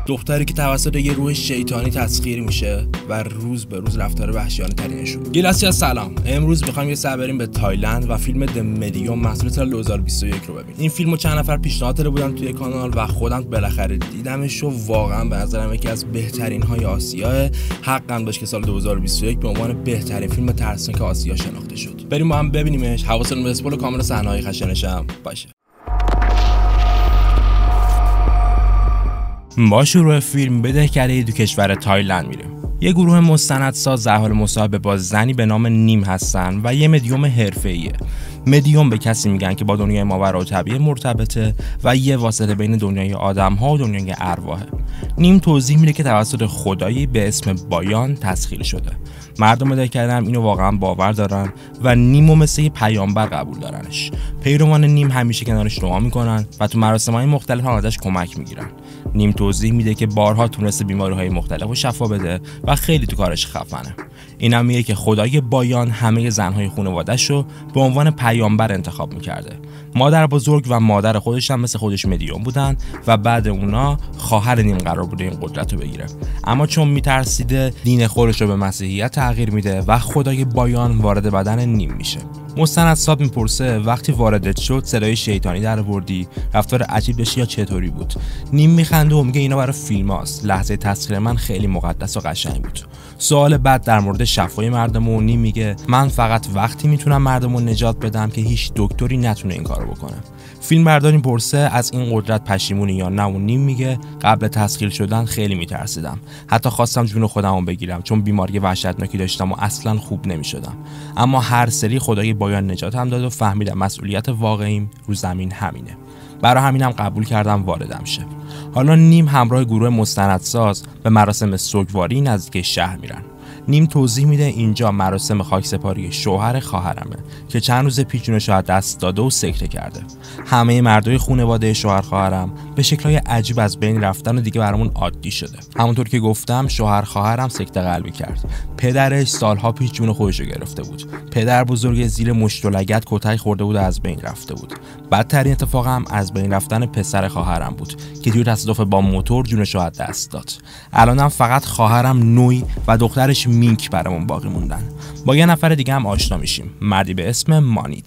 دختری که توسط یه روح شیطانی تسخیر میشه و روز به روز رفتار وحشیانه تری نشون میده. گیلاسی از سلام. امروز می‌خوایم یه سر بریم به تایلند و فیلم د مدیوم محصول سال 2021 رو ببینیم. این فیلمو چند نفر پیشنهاد داده بودن توی کانال و خودم بالاخره دیدمش و واقعا به نظرم یکی از بهترین های آسیاه. حقاً داشت که سال 2021 به عنوان بهترین فیلم ترسناک آسیا شناخته شد. بریم با هم ببینیمش. حواسمون به اسپول کامل صحنه‌های خشنش هم باشه. با شروع فیلم به دهکده‌ای تو کشور تایلند میریم. یه گروه مستندساز در حال مصاحبه با زنی به نام نیم هستن و یه مدیوم حرفه‌ایه. مدیوم به کسی میگن که با دنیای ماوراءالطبیعه مرتبطه و یه واسطه بین دنیای آدم‌ها و دنیای ارواحه. نیم توضیح میده که توسط خدایی به اسم بایان تسخیر شده. مردم دهکده هم اینو واقعا باور دارن و نیمو مثل یه پیامبر قبول دارنش. پیروان نیم همیشه کنارش دعا میکنن و تو مراسم‌های مختلف هم ازش کمک میگیرن. نیم توضیح میده که بارها تونسته بیماری‌های مختلف رو شفا بده و خیلی تو کارش خفنه. اینم میگه که خدای بایان همه زن‌های خانواده‌اش رو به عنوان پیامبر انتخاب میکرده. مادر بزرگ و مادر خودش هم مثل خودش مدیوم بودن و بعد اونا خواهر نیم قرار بوده این قدرت رو بگیره. اما چون میترسیده دین خودش رو به مسیحیت تغییر میده و خدای بایان وارد بدن نیم میشه. مستندساز میپرسه وقتی واردت شد صدای شیطانی در آوردی، رفتار عجیب داشتی یا چطوری بود؟ نیم میخنده و میگه اینا برای فیلماست. لحظه تسخیر من خیلی مقدس و قشنگ بود. سوال بعد در مورد شفای مردم و نیم میگه من فقط وقتی میتونم مردم رو نجات بدم که هیچ دکتری نتونه این کارو بکنه. فیلم بردار میپرسه از این قدرت پشیمونی یا نه و نیم میگه قبل تسخیر شدن خیلی میترسیدم. حتی خواستم جون خودمو بگیرم چون بیماری وحشتناکی داشتم و اصلا خوب نمیشدم. اما هر سری خدای بایان نجاتم داد و فهمیدم مسئولیت واقعیم رو زمین همینه. برای همینم قبول کردم واردم شه. حالا نیم همراه گروه مستندساز به مراسم سوگواری نزدیک شهر میرن. نیم توضیح میده اینجا مراسم خاکسپاری شوهر خواهرمه که چند روز پیش جونش از دست داده و سکته کرده. همه مردای خانواده شوهر خواهرم به شکل‌های عجیب از بین رفتن و دیگه برامون عادی شده. همونطور که گفتم شوهر خواهرم سکته قلبی کرد. پدرش سالها پیش جون خودش رو گرفته بود. پدر بزرگ زیر مشت و لگد کتک خورده بود و از بین رفته بود. بدترین اتفاق هم از بین رفتن پسر خواهرم بود که توی تصادف با موتور جونش رو از دست داد. الانم فقط خواهرم نوی و دخترش مینک برامون باقی موندن. با یه نفر دیگه هم آشنا میشیم. مردی به اسم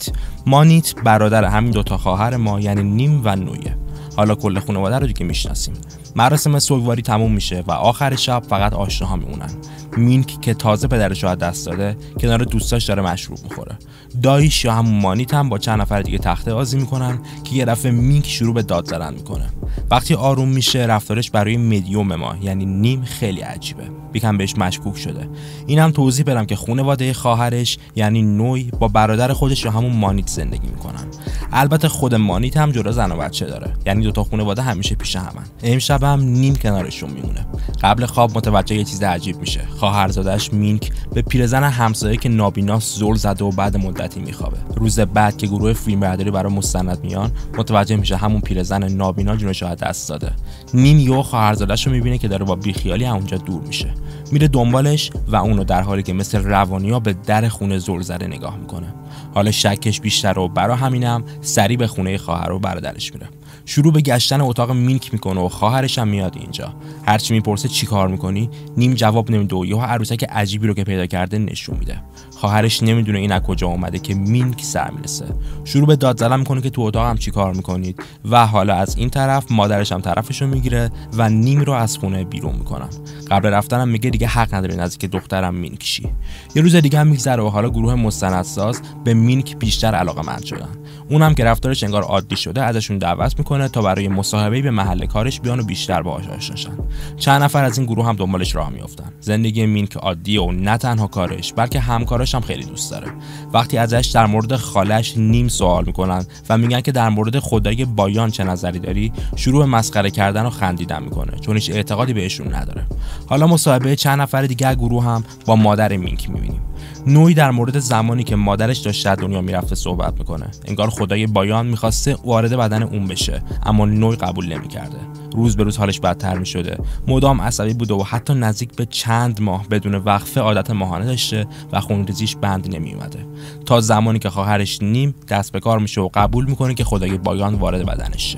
مانیت برادر همین دوتا خواهر ما یعنی نیم و نویه. حالا کل خانواده رو دیگه میشناسیم. مراسم سوگواری تموم میشه و آخر شب فقط آشناها میمونن. مینک که تازه پدرش رو از دست داده کنار دوستاش داره مشروب میخوره. دایش یا همون مانیت هم با چند نفر دیگه تخته بازی میکنن که یه دفعه مینک شروع به داد زدن میکنه. وقتی آروم میشه رفتارش برای مدیوم ما یعنی نیم خیلی عجیبه. یکم بهش مشکوک شده. اینم توضیح بدم که خانواده خواهرش یعنی نوی با برادر خودش یا همون مانیت زندگی میکنن. البته خود مانیت هم جدا زن و بچه داره. یعنی دوتا خانواده همیشه پیش همن. امشب هم نیم کنارشون میمونه. قبل خواب متوجه یه چیز عجیب میشه. خواهرزادش مینک به پیرزن همسایه که نابیناست زل زده و بعد مدتی میخوابه. روز بعد که گروه فیلمبرداری برای مستند میان متوجه میشه همون پیرزن نابینا جونش رو از دست داده. نیم یهو خواهرزادش رو میبینه که داره با بیخیالی اونجا دور میشه. میره دنبالش و اونو در حالی که مثل روانیا به در خونه زل زده نگاه میکنه. حالا شکش بیشتر و برای همینم سری به خونه خواهر و برادرش میره. شروع به گشتن اتاق مینک میکنه و خواهرش هم میاد اینجا. هرچی میپرسه چی کار میکنی نیم جواب نمیده و یهو عروسک عجیبی رو که پیدا کرده نشون میده. خواهرش نمیدونه این از کجا اومده که مینک سر میرسه. شروع به داد زدن میکنه که تو اتاق هم چی کار میکنید و حالا از این طرف مادرش هم طرفشو میگیره و نیم رو از خونه بیرون میکنن. قبل رفتنم میگه دیگه حق نداری نزدیک دخترم مینک شی. یه روز دیگه هم میگذره و حالا گروه مستندساز به مینک بیشتر علاقه‌مند شدن. اونم که رفتارش انگار عادی شده ازشون دعوت میکنه تا برای مصاحبه به محل کارش بیان و بیشتر باهاش آشنا شن. چند نفر از این گروه هم دنبالش راه میافتن. زندگی مینک عادیه و نه تنها کارش بلکه همکاراش هم خیلی دوست داره. وقتی ازش در مورد خالش نیم سوال میکنن و میگن که در مورد خدای بایان چه نظری داری شروع به مسخره کردن و خندیدن میکنه چون هیچ اعتقادی بهشون نداره. حالا مصاحبه چند نفر دیگه از گروه هم با مادر مینک میبینیم. نوعی در مورد زمانی که مادرش داشت از دنیا میرفته صحبت میکنه. انگار خدای بایان میخواسته وارد بدن اون بشه اما نوعی قبول نمیکرده. روز به روز حالش بدتر میشده. مدام عصبی بوده و حتی نزدیک به چند ماه بدون وقفه عادت ماهانه داشته و خونریزیش بند نمیومده. تا زمانی که خواهرش نیم دست به کار میشه و قبول میکنه که خدای بایان وارد بدنش شه.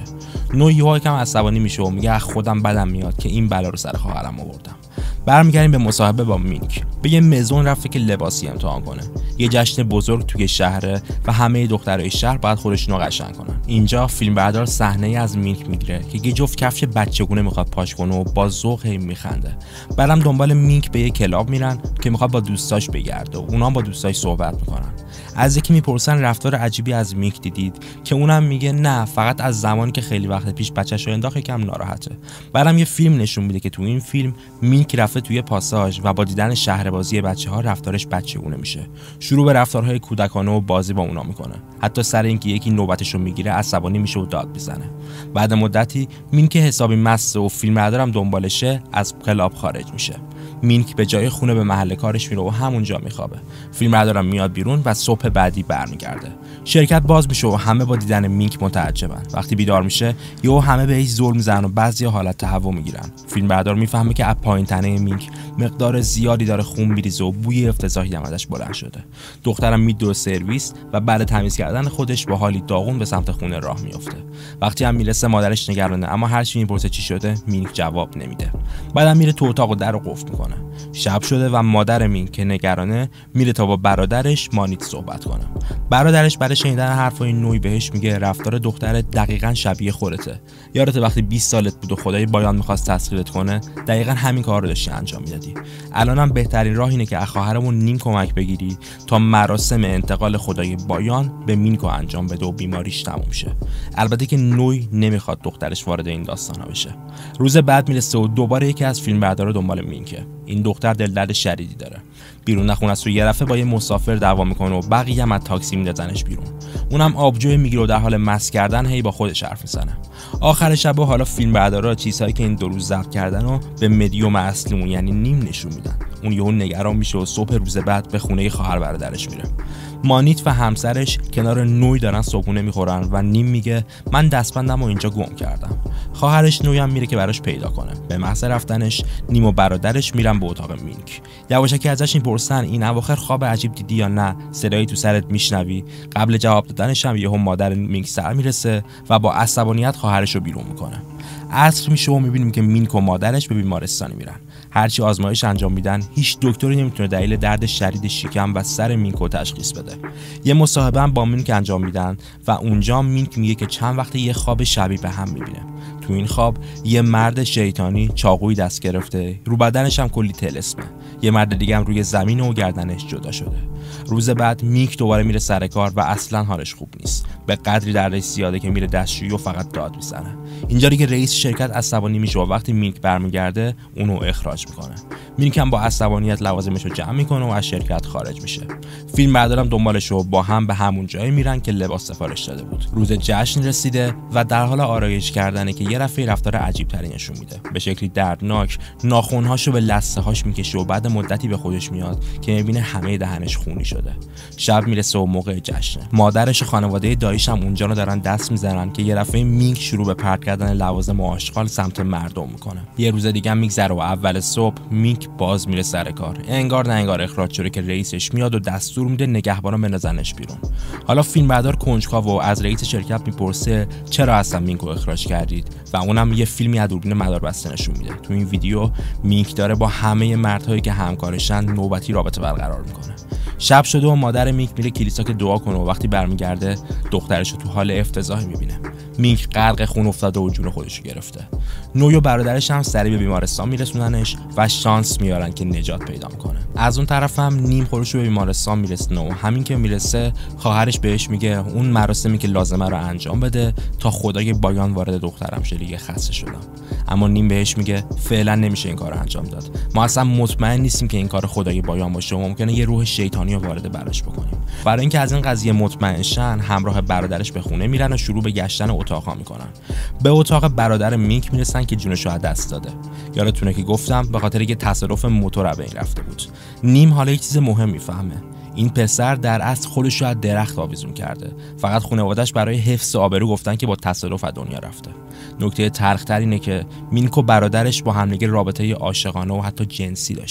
نو یهو یکم عصبانی میشه و میگه خودم بدم میاد که این بلا رو سر خواهرم آوردم. برمیگردیم به مصاحبه با مینک. به یه مزون رفته که لباسی امتحان کنه. یه جشن بزرگ توی شهره و همه دخترای شهر باید خودشونو قشنگ کنن. اینجا فیلمبردار صحنه‌ای از مینک میگیره که یه جفت کفش بچگونه میخواد پاش کنه و با ذوق میخنده. بعدم دنبال مینک به یه کلاب میرن که میخواد با دوستاش بگرده و اونا با دوستاش صحبت میکنن. از یکی میپرسن رفتار عجیبی از مینک دیدید که اونم میگه نه، فقط از زمانی که خیلی وقت پیش بچه‌شو انداخت یکم ناراحته. بعدم یه فیلم نشون میده که تو این فیلم مینک رفته توی پاساژ و با دیدن شهربازی بچه‌ها رفتارش بچگونه میشه. شروع به رفتارهای کودکانه و بازی با اونا میکنه. حتی سر اینکه یکی نوبتشو میگیره عصبانی میشه و داد میزنه. بعد مدتی مینک حسابی مسته و فیلمبردارم دنبالشه، از کلاب خارج میشه. مینک به جای خونه به محل کارش میره و همونجا میخوابه. فیلمبردارم میاد بیرون و صبح بعدی برمیگرده. شرکت باز میشه و همه با دیدن مینک متعجبن. وقتی بیدار میشه یهو همه بهش زل میزنن و بعضیا حالت تهوع میگیرن. فیلمبردار میفهمه که از پایین تنه مینک مقدار زیادی داره خون میریزه و بوی افتضاحی هم ازش بلند شده. دخترم میدوه سرویس و بعد تمیز کردن خودش با حالی داغون به سمت خونه راه میفته. وقتی هم میرسه مادرش نگرانه، اما هر چی میپرسه چی شده مینک جواب نمیده. بعدم میره تو اتاق و در رو قفل میکنه. شب شده و مادر مینک که نگرانه میره تا با برادرش مانیت صحبت کنه. برادرش برای شنیدن حرفای نوعی بهش میگه رفتار دختر دقیقاً شبیه خودته. یادت وقتی 20 سالت بود و خدای بایان میخواست تسخیرت کنه، دقیقاً همین کار رو داشتی انجام میدادی. الانم بهترین راه اینه که از خواهرمون نیم کمک بگیری تا مراسم انتقال خدای بایان به مینکو انجام بده و بیماریش تموم شه. البته که نوعی نمیخواد دخترش وارد این داستانا بشه. روز بعد میرسه و دوباره یکی از فیلمبردارا دنبال مینکه. این دختر دلدرد شدیدی داره. بیرون خونه است و یه دفعه با یه مسافر دعوا میکنه و بقیه هم از تاکسی میندازنش بیرون. اونم آبجو میگیره و در حال مست کردن هی با خودش حرف میزنه. آخر شب و حالا فیلمبردارا چیزهایی که این دو روز ضبط کردن و به مدیوم اصلیمون یعنی نیم نشون میدن. اون یهو نگران میشه و صبح روز بعد به خونه خواهر برادرش میره. مانیت و همسرش کنار نوی دارن صبحونه میخورن و نیم میگه من دستبندمو اینجا گم کردم. خواهرش نوی هم میره که براش پیدا کنه. به محض رفتنش نیم و برادرش میرن به اتاق مینک. یواشکی ازش میپرسن این اواخر خواب عجیب دیدی یا نه؟ صدایی تو سرت میشنوی؟ قبل جواب دادنش هم یهو مادر مینک سر میرسه و با عصبانیت خواهرش رو بیرون میکنه. عصر میشه و میبینیم که مینک و مادرش به بیمارستانی میرن. هرچی آزمایش انجام میدن هیچ دکتری نمیتونه دلیل درد شدید شکم و سر مینک رو تشخیص بده. یه مصاحبه هم با مینک انجام میدن و اونجا مینک میگه که چند وقته یه خواب شبیه به هم میبینه. تو این خواب یه مرد شیطانی چاقویی دست گرفته، رو بدنش هم کلی طلسمه. یه مرد دیگه هم روی زمین و گردنش جدا شده. روز بعد مینک دوباره میره سر کار و اصلا حالش خوب نیست. به قدری دردش زیاده که میره دستشویی و فقط داد میزنه. اینجا دیگه رئیس شرکت عصبانی میشه و وقتی مینک برمیگرده اونو اخراج میکنه. مینک هم با عصبانیت لوازمشو جمع میکنه و از شرکت خارج میشه. فیلمبردارم دنبالش و با هم به همون جایی میرن که لباس سفارش داده بود. روز جشن رسیده و در حال آرایش کردنه که یه رفیق رفتار عجیب تری نشون میده. به شکلی دردناک ناخن‌هاشو به لثه هاش میکشه و بعد مدتی به خودش میاد که میبینه همه دهنش خونی شده. شب میرسه و موقع جشنه. مادرش و خانواده داییش هم اونجا رو دارن دست میزنن که یه رفیق مینک شروع به پرت کردن لوازم و آشغال سمت مردم میکنه. یه روز دیگه میگذره و اول صبح مینک باز میره سر کار. انگار نه انگار اخراج شده که رئیسش میاد و دستور میده نگهبانا بندازنش بیرون. حالا فیلمبردار کنجکاو و از رئیس شرکت میپرسه چرا اصلا مینک رو اخراج کردید و اونم یه فیلمی از دوربین مداربسته نشون میده. تو این ویدیو مینک داره با همه مردهایی که همکارشن نوبتی رابطه برقرار میکنه. شب شده و مادر مینک میره کلیسا که دعا کنه و وقتی برمیگرده دخترش رو تو حال افتضاحی میبینه. مینک غرق خون افتاده و جون خودش رو گرفته. نوی و برادرش هم سریع به بیمارستان میرسوننش و شانس میارن که نجات پیدا میکنه. از اون طرف هم نیم خودش به بیمارستان میرسونه و همین که میرسه خواهرش بهش میگه اون مراسمی که لازمه رو انجام بده تا خدای بایان وارد دخترم شه، دیگه خسته شدم. اما نیم بهش میگه فعلا نمیشه این کارو انجام داد. ما اصلا مطمئن نیستیم که این کار خدای بایان باشه و ممکنه یه روح شیطانی رو وارد براش بکنیم. برای اینکه از این قضیه مطمئن شن همراه برادرش به خونه میرن و شروع به گشتن اتاقا میکنن. به اتاق برادر مینک میرسن که جونش رو از دست داده. یادتونه که گفتم به خاطر یه تصادف موتور به این رفته بود. نیم حالا یه چیز مهم میفهمه. این پسر در اصل خودش رو از درخت آویزون کرده. فقط خانواده‌اش برای حفظ آبرو گفتن که با تصادف از دنیا رفته. نکته تلخ‌تر اینه که مینک و برادرش با همدیگه رابطه عاشقانه و حتی جنسی داشتن.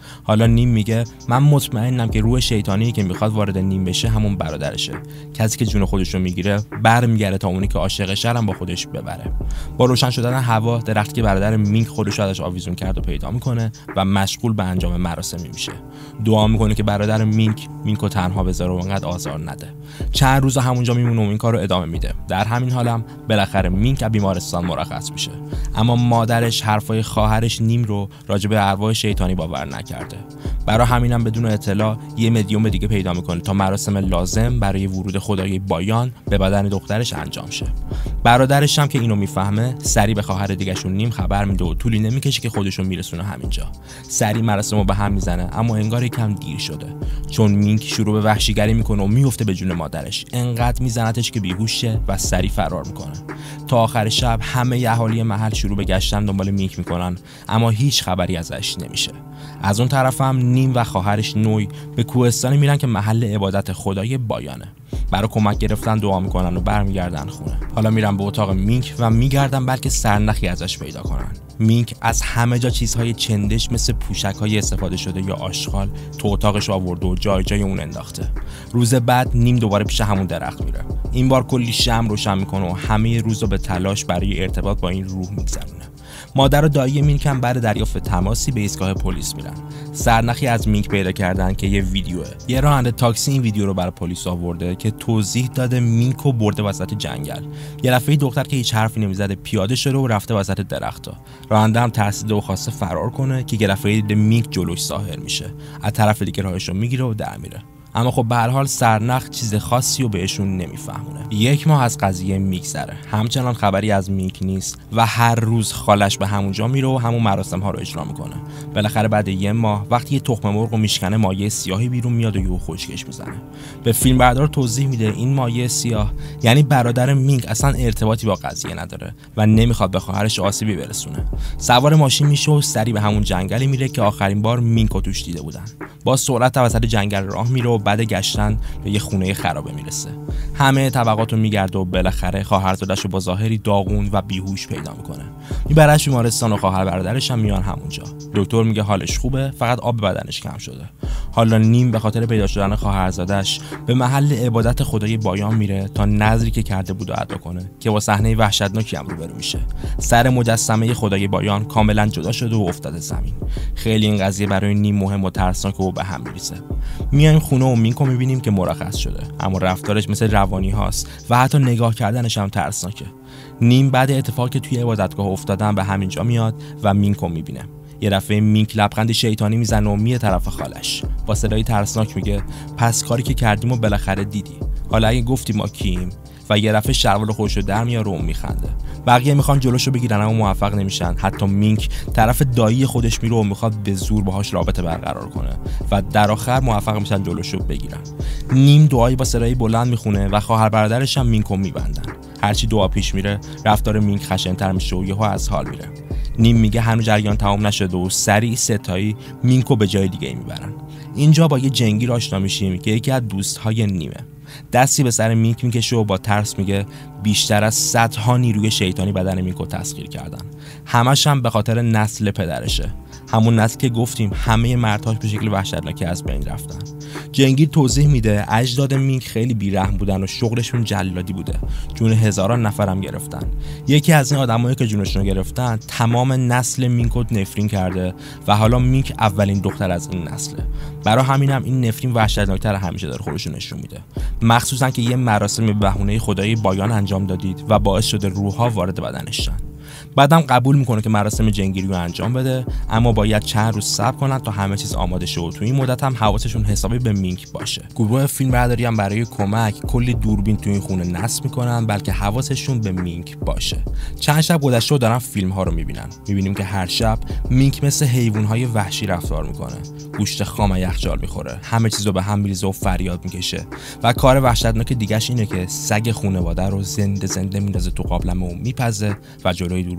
حالا نیم میگه من مطمئنم که روح شیطانی که میخواد وارد نیم بشه همون برادرشه. کسی که جون خودش رو میگیره برمیگره تا اونی که عاشقشه هم با خودش ببره. با روشن شدن هوا، درختی که برادر مینک خودش ازش آویزون کرد و پیدا میکنه و مشغول به انجام مراسمی میشه. دعا میکنه که برادر مینکو تنها بذاره و انقدر آزار نده. چند روز همونجا میمونه و این کارو ادامه میده. در همین حالم بالاخره مینک از بیمارستان مرخص میشه. اما مادرش حرفای خواهرش نیم رو راجع به ارواح شیطانی باور نکرده. برای همینم بدون اطلاع یه مدیوم دیگه پیدا میکنه تا مراسم لازم برای ورود خدای بایان به بدن دخترش انجام شه. برادرش هم که اینو میفهمه سری به خواهر دیگه‌شون نیم خبر میده و طولی نمیکشه که خودشون میرسونه همینجا. سری مراسمو به هم میزنه اما انگار یکم دیر شده، چون مینک شروع به وحشیگری میکنه و میفته به جون مادرش. انقدر میزنتش که بیهوش شه و سری فرار میکنه. تا آخر شب همه اهالی محل شروع به گشتن دنبال مینک میکنن اما هیچ خبری ازش نمیشه. از اون طرف هم نیم و خواهرش نوی به کوهستانی میرن که محل عبادت خدای بایانه. برای کمک گرفتن دعا میکنن و برمیگردن خونه. حالا میرن به اتاق مینک و میگردن بلکه سرنخی ازش پیدا کنن. مینک از همه جا چیزهای چندش مثل پوشک‌های استفاده شده یا آشغال تو اتاقش آورده و جای جای اون انداخته. روز بعد نیم دوباره پیش همون درخت میره. این بار کلی شمع روشن میکنه و همه روز رو به تلاش برای ارتباط با این روح میگذرونه. مادر و دایی مینک هم بعد دریافت تماسی به ایستگاه پلیس میرن. سرنخی از مینک پیدا کردن که یه ویدیوه. یه راننده تاکسی این ویدیو رو برای پلیس آورده که توضیح داده مینکو برده وسط جنگل. یه دفعه دختر که هیچ حرفی نمیزده پیاده شده و رفته وسط درخت‌ها. راننده هم ترسیده و خواسته فرار کنه که یه دفعه دید مینک جلوش ظاهر میشه. از طرف دیگه راهش رو میگیره و در میره. اما خب به هر حال سرنخ چیز خاصی رو بهشون نمیفهمونه. 1 ماه از قضیه میگذره، همچنان خبری از مینک نیست و هر روز خالش به همونجا میره و همون مراسم ها رو اجرا میکنه. بالاخره بعد 1 ماه وقتی یه تخم مرغ رو میشکنه مایع سیاهی بیرون میاد و یهو خشکش میزنه. به فیلمبردار توضیح میده این مایع سیاه یعنی برادر مینک اصلا ارتباطی با قضیه نداره و نمیخواد به خواهرش آسیبی برسونه. سوار ماشین میشه و سری به همون جنگلی میره که آخرین بار مینکو توش دیده بودن. با سرعت وسط جنگل راه میره و بعد گشتن به یه خونه خرابه میرسه. همه طبقاتو میگرده و بالاخره خواهرزاده‌شو با ظاهری داغون و بیهوش پیدا میکنه. میبرش بیمارستان و خواهر برادرش هم میان همونجا. دکتر میگه حالش خوبه، فقط آب بدنش کم شده. حالا نیم به خاطر پیدا شدن خواهرزاده‌اش به محل عبادت خدای بایان میره تا نذری که کرده بود ادا کنه که با صحنه وحشتناکی هم روبرو میشه. سر مجسمه خدای بایان کاملا جدا شده و افتاده زمین. خیلی این قضیه برای نیم مهم و ترسناک و به هم میریزه. میایم خونه و مینکو میبینیم که مرخص شده، اما رفتارش مثل روانی هاست و حتی نگاه کردنش هم ترسناکه. نیم بعد اتفاقی که توی عبادتگاه افتادن به همینجا میاد و مینکو میبینه. یه دفعه مینک لبخند شیطانی میزنه و میره طرف خالش. با صدای ترسناک میگه پس کاری که کردیم و بالاخره دیدی. حالا اگه گفتی ما کیم؟ و یه دفعه شلوار خودشو در میاره و میخنده. بقیه میخوان جلوشو بگیرن اما موفق نمیشن. حتی مینک طرف دایی خودش میره و میخواد به زور باهاش رابطه برقرار کنه و در آخر موفق میشن جلوشو بگیرن. نیم دعایی با صدای بلند میخونه و خواهر برادرش هم مینکو میبندن. هرچی دعا پیش میره رفتار مینک خشن‌تر میشه و یهو از حال میره. نیم میگه هنوز جریان تمام نشده و سریع ستایی مینکو به جای دیگه میبرن. اینجا با یه جنگیر آشنا میشیم که یکی از دوستهای نیمه. دستی به سر مینک میکشه و با ترس میگه بیشتر از 100 ها نیروی شیطانی بدن مینکو تسخیر کردن. همش هم به خاطر نسل پدرشه. همون نسل که گفتیم همه مردهاش به شکل وحشتناکی از بین رفتن. جنگیر توضیح میده اجداد مینک خیلی بیرحم بودن و شغلشون جلادی بوده. جون هزاران نفرم گرفتن. یکی از این آدمایی که جونشون رو گرفتن تمام نسل مینکو نفرین کرده و حالا مینک اولین دختر از این نسله. برای همینم این نفرین وحشتناکتر همیشه داره خودش نشون میده. مخصوصا که یه مراسم به بهونه خدای بایان انجام دادید و باعث شده روح‌ها وارد بدنش شن. بعدم قبول میکنه که مراسم جنگیری رو انجام بده، اما باید چند روز صبر کنن تا همه چیز آماده شه و تو این مدت هم حواسشون حسابی به مینک باشه. گروه فیلمبرداری هم برای کمک کلی دوربین تو این خونه نصب میکنن بلکه حواسشون به مینک باشه. چند شب گذشته و دارن فیلم ها رو میبینیم که هر شب مینک مثل حیوانهای وحشی رفتار میکنه. گوشت خام یخچال میخوره، همه چیزو به هم میریزه و فریاد میکشه و کار وحشتناک دیگه‌ش اینه که سگ خانواده رو زنده میندازه تو قابلمه و میپزه و جلوی دوربین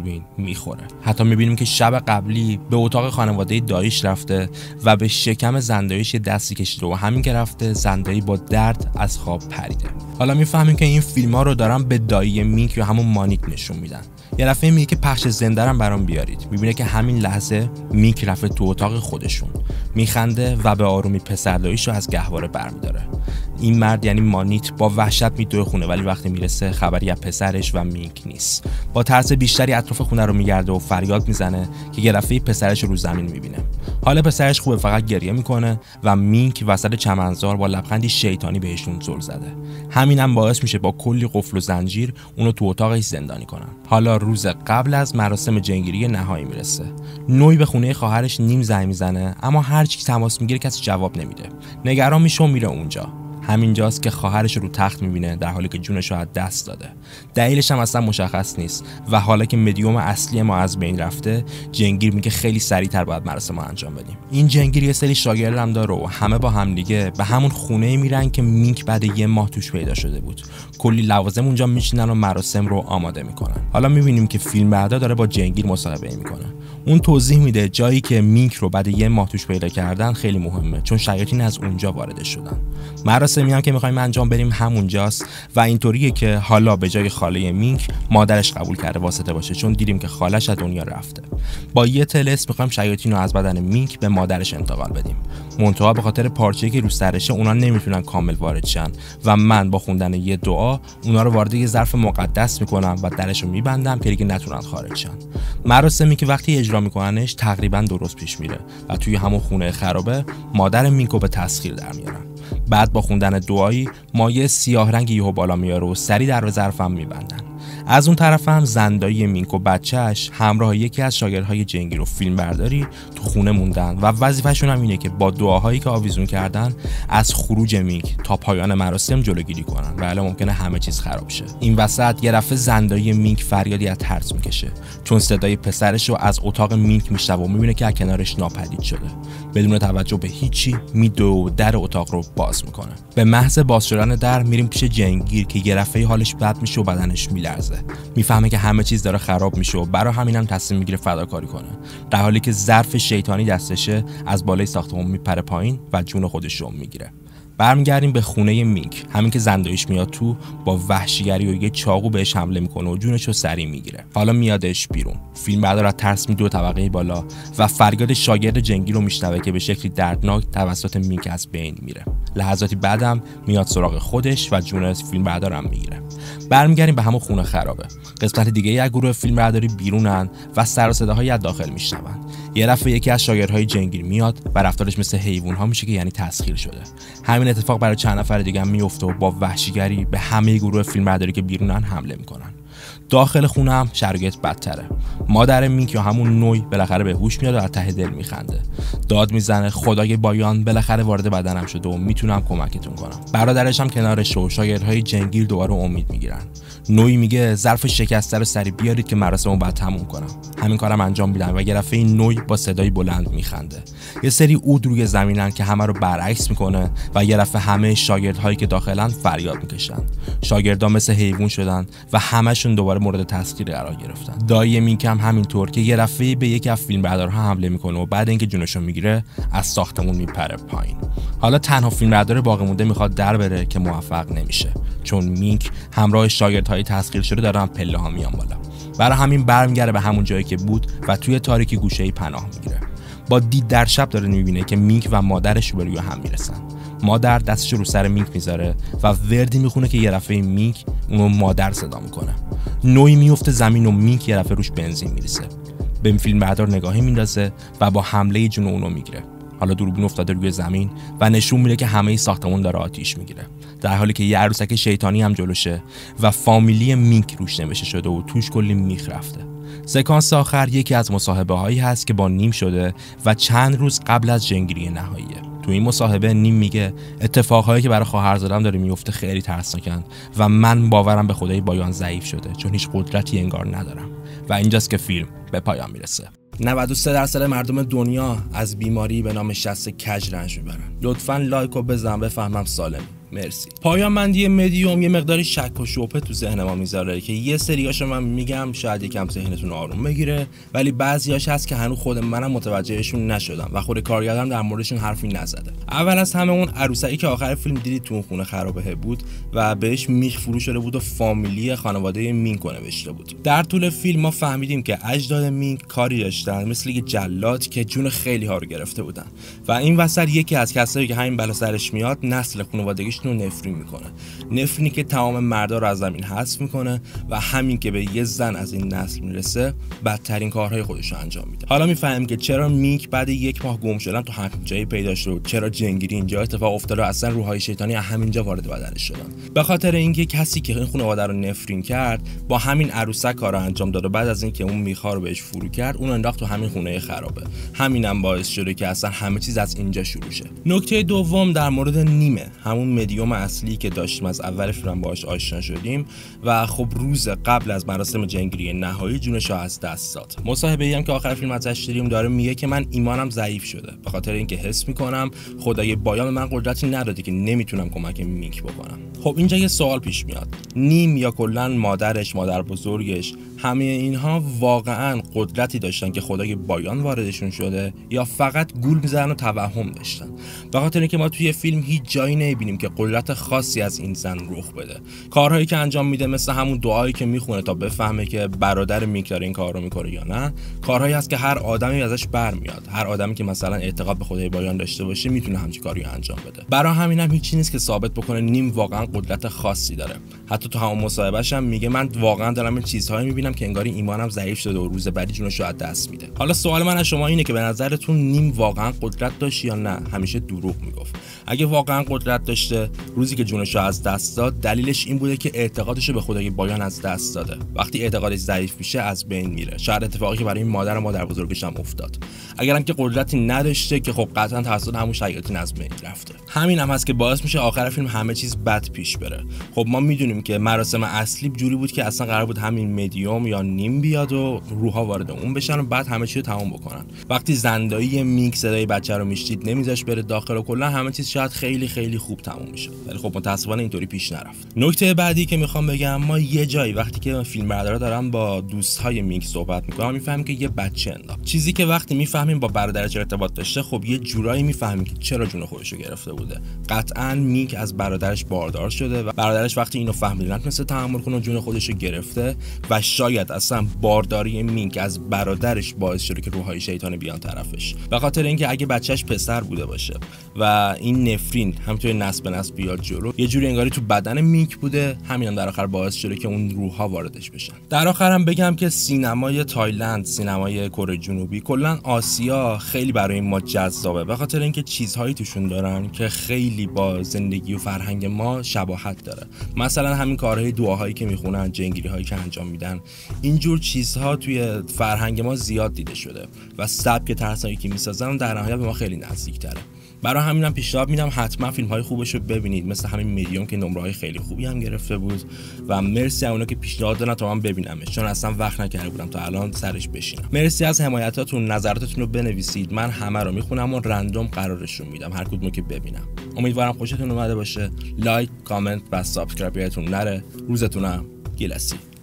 بین میخوره. حتی میبینیم که شب قبلی به اتاق خانواده داییش رفته و به شکم زنداییش یه دستی کشیده و همین که رفته زندایی با درد از خواب پریده. حالا میفهمیم که این فیلم‌ها رو دارن به دایی مینک یا همون مانیک نشون میدن. یه دفعه میگه که پخش زنده رو برام بیارید. میبینه که همین لحظه مینک رفته تو اتاق خودشون، میخنده و به آرومی پسر داییشو از گهواره برمیداره. این مرد یعنی مانیت با وحشت میدوه خونه، ولی وقتی میرسه خبری از پسرش و مینک نیست. با ترس بیشتری اطراف خونه رو میگرده و فریاد میزنه که یه دفعه پسرش رو زمین میبینه. حالا پسرش خوبه، فقط گریه میکنه و مینک وسط چمنزار با لبخندی شیطانی بهشون زل زده. همینم باعث میشه با کلی قفل و زنجیر اونو تو اتاقش زندانی کنن. حالا روز قبل از مراسم جنگیری نهایی میرسه. نوی به خونه خواهرش نیم زنگ میزنه، اما هر چی تماس میگیره کسی جواب نمیده. نگران میشه و میره اونجا. همینجاست که خواهرش رو تخت میبینه در حالی که جونش رو از دست داده. دلیلش هم اصلا مشخص نیست و حالا که مدیوم اصلی ما از بین رفته، جنگیر میگه خیلی سریعتر باید مراسم رو انجام بدیم. این جنگیر یه سری شاگرد هم داره و همه با هم دیگه به همون خونه میرن که مینک بعد یه ماه توش پیدا شده بود. کلی لوازم اونجا میشینن و مراسم رو آماده میکنن. حالا میبینیم که فیلمبردار داره با جنگیر مصاحبه میکنه. اون توضیح میده جایی که مینک رو بعد یه ماه توش پیدا کردن خیلی مهمه، چون شیاطین از اونجا وارد شدن. مراسمی هم که میخوایم انجام بدیم همونجاست و اینطوریه که حالا به جای خاله مینک مادرش قبول کرده واسطه باشه، چون دیدیم که خالش از دنیا رفته. با یه طلسم میخوایم شیاطین رو از بدن مینک به مادرش انتقال بدیم. منتها به خاطر پارچه‌ای که رو سرشه اونا نمیتونن کامل وارد شن و من با خوندن یه دعا اونا رو وارد یه ظرف مقدس میکنم و درش رو میبندم که دیگه نتونن خارج شن. مراسمی که وقتی اجرا میکننش تقریبا درست پیش میره و توی همون خونه خرابه مادر مینک رو به تسخیر در میارن. بعد با خوندن دعایی مایه سیاه رنگی یهو بالا میاره و سری در ظرفم میبندن. از اون طرف هم زندایی مینک و بچهش همراه یکی از شاگردهای جنگیر و فیلمبرداری تو خونه موندن و وظیفه‌شون هم اینه که با دعاهایی که آویزون کردن از خروج مینک تا پایان مراسم جلوگیری کنن و الا ممکنه همه چیز خراب شه. این وسط یه دفعه زندایی مینک فریادی از ترس میکشه، چون صدای پسرش رو از اتاق مینک میشنوه و میبینه که از کنارش ناپدید شده. بدون توجه به هیچی میدوه و در اتاق رو باز میکنه. به محض باز شدن در میریم پیش جنگیر که یه دفعه حالش بد میشه و بدنش میلرزه. میفهمه که همه چیز داره خراب میشه و برای همینم تصمیم میگیره فداکاری کنه. در حالی که ظرف شیطانی دستشه از بالای ساختمون میپره پایین و جون خودش رو میگیره. برمیگردیم به خونه مینک. همین که زنداییش میاد تو با وحشیگری و یه چاقو بهش حمله میکنه و جونش رو سریع میگیره. حالا میادش بیرون. فیلمبردار از ترس میدوه طبقه بالا و فریاد شاگرد جنگیر رو میشنوه که به شکلی دردناک توسط مینک از بین میره. لحظاتی بعدم میاد سراغ خودش و جون فیلمبردار هم میگیره. برمیگردیم به همون خونه خرابه. قسمت دیگه از گروه فیلمبرداری بیرونن و سر و صداهایی از داخل میشنون. یه دفعه یکی از شاگردهای جنگیر میاد و رفتارش مثل حیوان‌ها میشه که یعنی تسخیر شده. همین اتفاق برای چند نفر دیگه هم میفته و با وحشیگری به همه گروه فیلمبرداری که بیرونن حمله میکنن. داخل خونه هم شرایط بدتره. مادر مینک یا همون نوی بالاخره به هوش میاد و از ته دل میخنده. داد میزنه خدای بایان بالاخره وارد بدنم شده و میتونم کمکتون کنم. برادرش هم کنارش و شاگردهای جنگیر دوباره امید میگیرن. نوی میگه ظرف شکسته رو سری بیارید که مراسمو بعد تموم کنم. همین کارم انجام میدن و یه دفعه نوی با صدای بلند میخنده. یه سری عود روی زمینن که همه رو برعکس میکنه و یه دفعه همه شاگردهایی که داخلن فریاد میکشن. شاگردا مثل حیوان شدن و همشون دوباره مورد تسخیر قرار گرفتن. دایی مینک هم همینطور که یه دفعه به یکی از فیلمبردارها حمله میکنه و بعد اینکه جونشو میگیره از ساختمون میپره پایین. حالا تنها فیلمبردار باقی مونده میخواد در بره که موفق نمیشه، چون مینک همراه شاگردهای تسخیر شده دارن پله ها میان بالا. برای همین برمیگره به همون جایی که بود و توی تاریکی گوشه‌ای پناه میگیره. با دید در شب داره میبینه که مینک و مادرش روبروی هم میرسن. مادر دستش رو سر مینک میذاره و وردی میخونه که یه دفعه مینک اونو مادر صدا میکنه. نوعی میفته زمین و مینک یه دفعه روش بنزین میریسه. به فیلمبردار نگاهی میندازه و با حمله جون اونو میگیره. حالا دوربین افتاده روی زمین و نشون میده که همه ساختمون داره آتیش میگیره، در حالی که یه عروسک شیطانی هم جلوشه و فامیلی مینک روش نوشته شده و توش کلی میخ رفته. سکانس آخر یکی از مصاحبه هایی هست که با نیم شده و چند روز قبل از جنگیری نهاییه. تو این مصاحبه نیم میگه اتفاقهایی که برای خواهرزادم داره میفته خیلی ترسناکن و من باورم به خدای بایان ضعیف شده، چون هیچ قدرتی انگار ندارم. و اینجاست که فیلم به پایان میرسه. 93% مردم دنیا از بیماری به نام شست کج رنج میبرن. لطفاً لایک رو بزن بفهمم سالم. مرسی. پایان بندی مدیوم یه مقداری شک و شبهه تو ذهن ما میذاره که یه سریاشو من میگم شاید یکم ذهنتون آروم بگیره، ولی بعضیاش هست که هنوز خود منم متوجهشون نشدم و خود کارگردان در موردشون حرفی نزده. اول از همه اون عروسکی که آخر فیلم دیدید تو اون خونه خرابه بود و بهش میخ فرو شده بود و فامیلی خانواده مینک نوشته بود. در طول فیلم ما فهمیدیم که اجداد مینک کاری داشتن مثل یه جلاد که جون خیلی ها رو گرفته بودن و این وسط یکی از کسایی که همین بلا سرش میاد نسل خانوادگیشون رو نفرین میکنه. نفرینی که تمام مردا رو از زمین حذف میکنه و همین که به یه زن از این نسل میرسه بدترین کارهای خودش رو انجام میده. حالا میفهمیم که چرا مینک بعد 1 ماه گم شدن تو همین جایی پیدا شد، چرا جنگیری اینجا اتفاق افتاد و اصلا روحای شیطانی از همینجا وارد بدنش شدن. به خاطر اینکه کسی که این خانواده رو نفرین کرد با همین عروسک کارو انجام داد و بعد از اینکه اون میخا رو بهش فرو کرد اون انداخت تو همین خونه خرابه. همینم باعث شده که اصلا همه چیز از اینجا شروع شه. نکته دوم در مورد نیمه، همون مدیوم اصلی که داشتیم از اول فیلم باهاش آشنا شدیم و خب روز قبل از مراسم جنگیری نهایی جونش رو از دست داد. مصاحبه‌ای هم که آخر فیلم ازش دیدیم داره میگه که من ایمانم ضعیف شده به خاطر اینکه حس میکنم خدای بایان من قدرتی نداده که نمیتونم کمک مینک بکنم. خب اینجا یه سوال پیش میاد، نیم یا کلا مادرش، مادر بزرگش، همه اینها واقعا قدرتی داشتن که خدای بایان واردشون شده یا فقط گول میزنن و توهم داشتن؟ به خاطر اینکه ما توی فیلم هیچ جایی نمیبینیم که قدرت خاصی از این زن رخ بده. کارهایی که انجام میده مثل همون دعایی که میخونه تا بفهمه که برادر مینک داره این کار رو میکنه یا نه، کارهایی هست که هر آدمی ازش برمیاد. هر آدمی که مثلا اعتقاد به خدای بایان داشته باشه میتونه همچین کاری انجام بده. برای همینم هیچی نیست که ثابت بکنه نیم واقعا قدرت خاصی داره. حتی تو همون مصاحبهش هم میگه من واقعا دارم این چیزهایی میبینم که انگاری ایمانم ضعیف شده و روز بعدی جونش رو از دست میده. حالا سوال من از شما اینه که به نظرتون نیم واقعا قدرت داشت یا نه همیشه دروغ میگفت؟ اگه واقعا قدرت داشته روزی که جونش رو از دست داد دلیلش این بوده که اعتقادش به خدای بایان از دست داده. وقتی اعتقادش ضعیف میشه از بین میره. شاید اتفاقی که برای این مادر بزرگش هم افتاد. اگرم که قدرتی نداشته که خب قطعا توسط همون شیاطین از بین رفته. همین هم هست که باعث میشه آخر فیلم همه چیز بد پیش بره. خب ما میدونیم که مراسم اصلی جوری بود که اصلا قرار بود همین مدیوم یا نیم بیاد و روحا وارد اون بشن و بعد همه چیزو تموم بکنن. وقتی زندایی مینک صدای بچه رو میشنید نمیذاش بره داخل و کلا همه چیز شاید خیلی خیلی خوب تموم میشه، ولی خب متاسفانه اینطوری پیش نرفت. نکته بعدی که میخوام بگم، ما یه جایی وقتی که فیلمبردارا دارن با دوستای مینک صحبت میکنن میفهمیم که یه بچه انداخت. چیزی که وقتی میفهمیم با برادرش ارتباط داشته، خب یه جورایی میفهمیم که چرا جون خودش رو گرفته بوده. قطعاً مینک از برادرش باردار شده و برادرش وقتی اینو فهمید نتونسته تحمل کنه و جون خودش رو گرفته و شاید اصلا بارداری مینک از برادرش باعث شده که روحای شیطان بیان طرفش. به خاطر اینکه اگه بچهش پسر بوده باشه و این نفرین همینطوری نسل به نسل بیاد جلو، یه جوری انگاری تو بدن مینک بوده، همین هم در آخر باعث شده که اون روح‌ها واردش بشن. در آخرم بگم که سینمای تایلند، سینمای کره جنوبی، کلا آسیا خیلی برای ما جذابه به خاطر اینکه چیزهایی توشون دارن که خیلی با زندگی و فرهنگ ما شباهت داره. مثلا همین کارهای دعاهایی که میخونن، جنگیری‌هایی که انجام میدن، اینجور چیزها توی فرهنگ ما زیاد دیده شده و سبک ترسایی که میسازن در نهایت به ما خیلی نزدیک‌تره. برای همینم پیشنهاد میدم حتما فیلم‌های خوبش رو ببینید، مثل همین مدیوم که نمره‌های خیلی خوبی هم گرفته بود و مرسی از اونا که پیشنهاد دادن تا من ببینمش، چون اصلا وقت نکرده بودم تا الان سرش بشینم. مرسی از حمایتاتون، نظراتتون رو بنویسید، من همه رو میخونم و رندوم قرارشون میدم هر کدومو که ببینم. امیدوارم خوشتون اومده باشه. لایک، کامنت و سابسکرایب یادتون نره. روزتونم گیلسی.